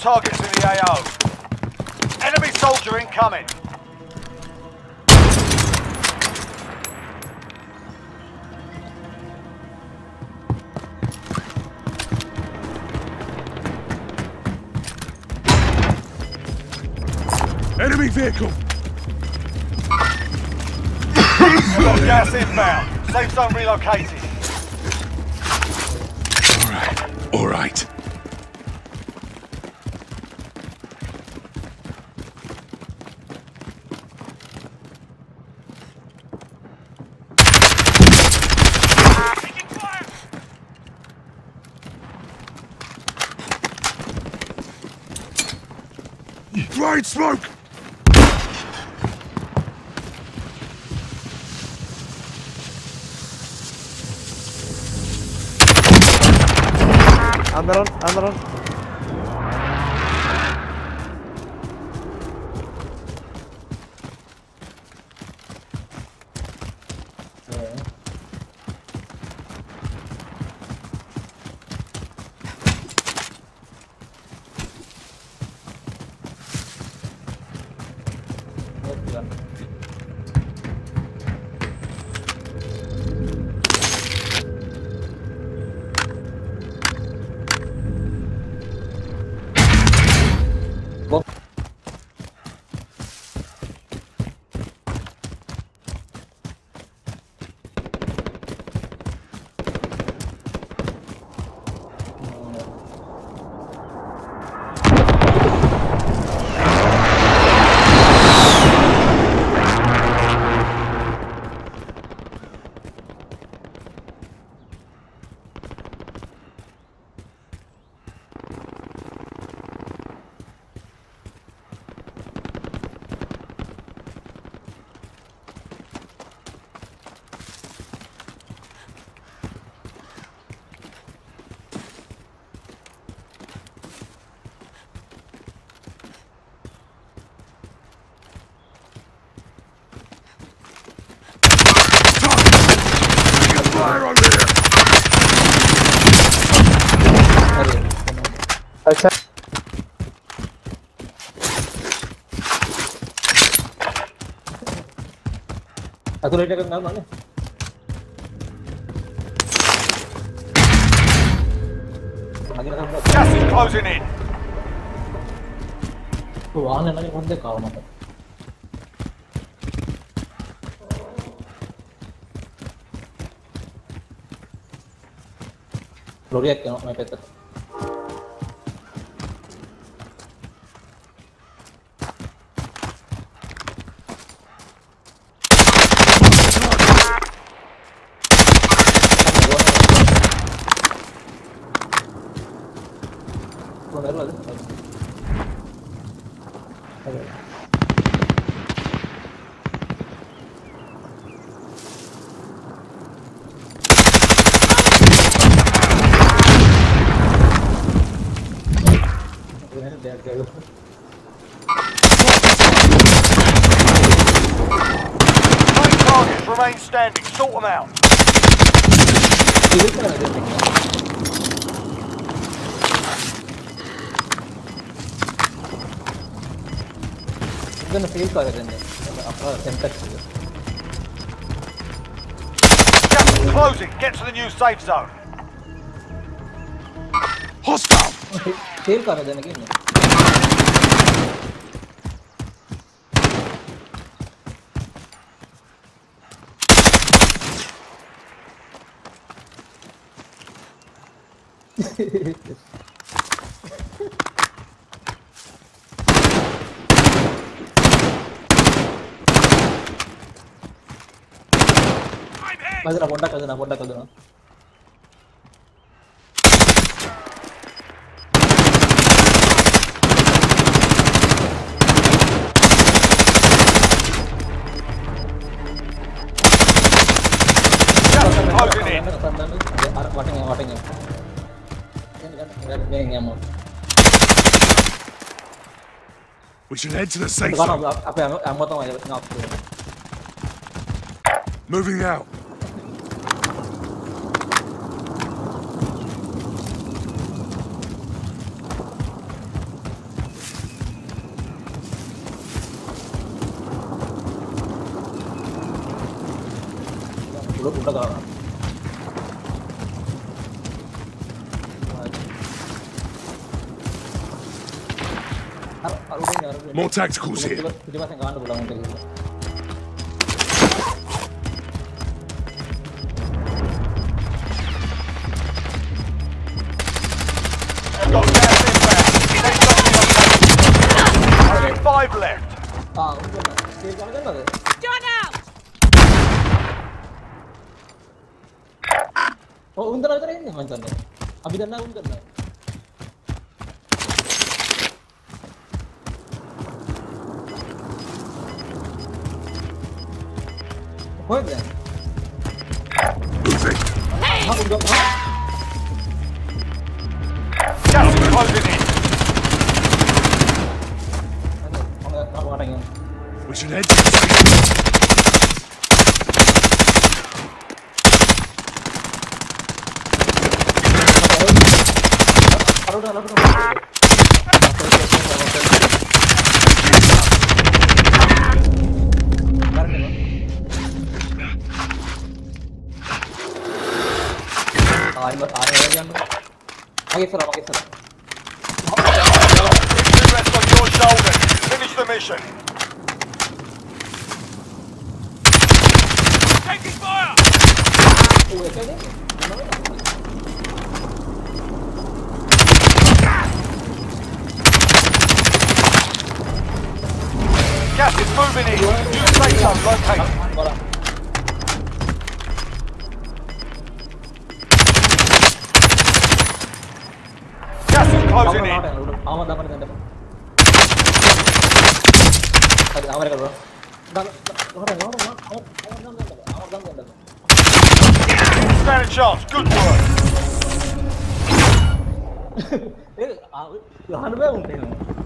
targets in the AO. Enemy soldier incoming. Enemy vehicle! We've got gas inbound. Safe zone relocated. All right. Throwing smoke! Andaran. Fire on here! अच्छा aku udah kan mana Gas is closing in. tuh aneh lagi kontek kalau mata lo lihat yang mepet Three targets remain standing. Sort them out. ಇದನ್ನು face ಆಗುತ್ತೆ ಸೆಂಟೆಕ್ಸ್ Gas is closing. Get to the new safe zone. Hostile! Sale ಕಾರದೆ ನನಗೆ ಇನ್ನು Kazana bonda. Closing in. Watching. We should head to the safe Bukan zone. apa yang mau tahu aja ngap. Moving out. udah kalah. More tacticals here. Tiba-tiba saya nggak ada pulang dari itu. Got gas inbound. Safe zone relocated. Only 5 left. Udah. Save kan ada. Join out! Oh, untar ini mantan. Abidana untar. What then? Moving. Gas is closing in. We should head to the safe zone. Rest on your shoulders. Finish the mission. Taking fire! Gas is moving in. New safe zone located. Gas is closing in. Stand a chance. Good work. Lahan ba yung